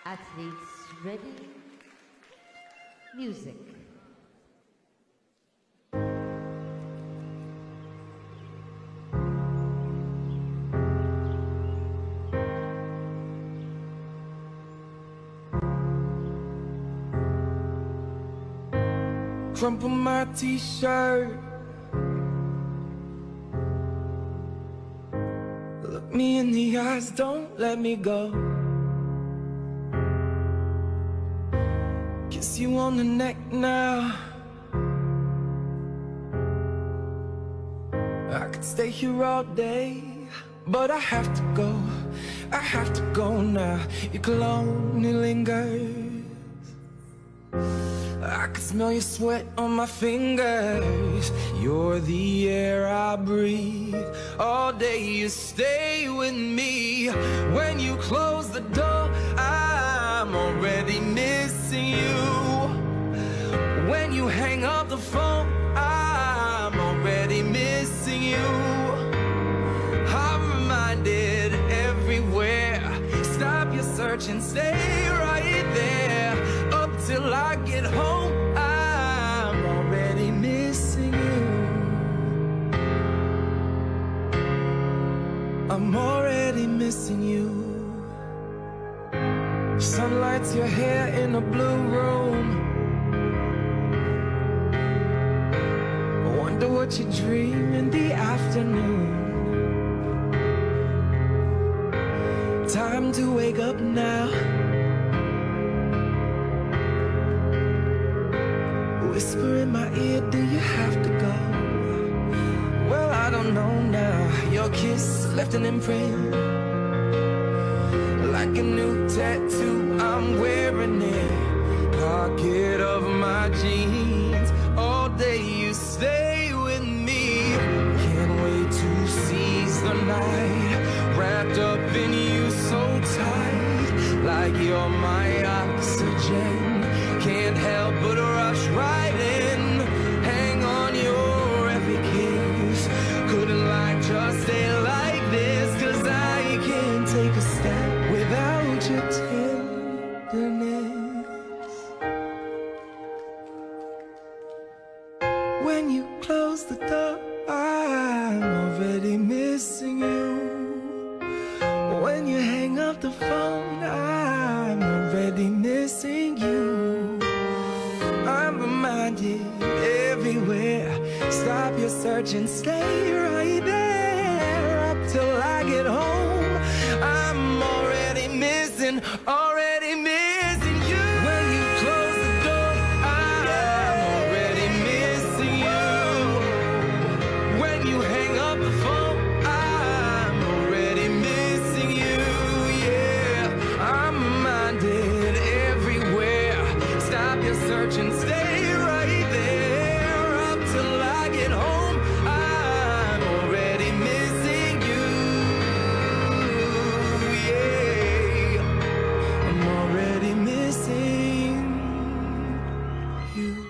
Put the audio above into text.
Athletes ready? Music. Crumple my t-shirt, look me in the eyes, don't let me go. Kiss you on the neck now. I could stay here all day, but I have to go. I have to go now. Your cologne lingers. I can smell your sweat on my fingers. You're the air I breathe. All day you stay with me. When you close the door, I'm already missing you. When you hang up the phone, I'm already missing you. I'm reminded everywhere. Stop your search and stay right there. Up till I get home, I'm already missing you. I'm already missing you. Sun lights your hair in a blue room. I wonder what you dream in the afternoon. Time to wake up now. Whisper in my ear, do you have to go? Well, I don't know now. Your kiss left an imprint, like a new tattoo, I'm wearing it. Pocket of my jeans. All day you stay with me. Can't wait to seize the night. Wrapped up in you so tight, like you're my oxygen. Can't help but rush right in. Hang on your every kiss. Couldn't life just stay like this? 'Cause I can't take a step without your tenderness. When you close the door, I'm already missing you. When you hang up the phone, I'm already missing you. I'm reminded everywhere. Stop your search and stay right there. Up till I get home, I'm already missing you. When you close the door, I'm already missing you. When you hang up the phone, I'm already missing you. Yeah, I'm reminded everywhere. Stop your search and stay right there. Up till I get home, I'm already missing you. Yeah, I'm already missing you.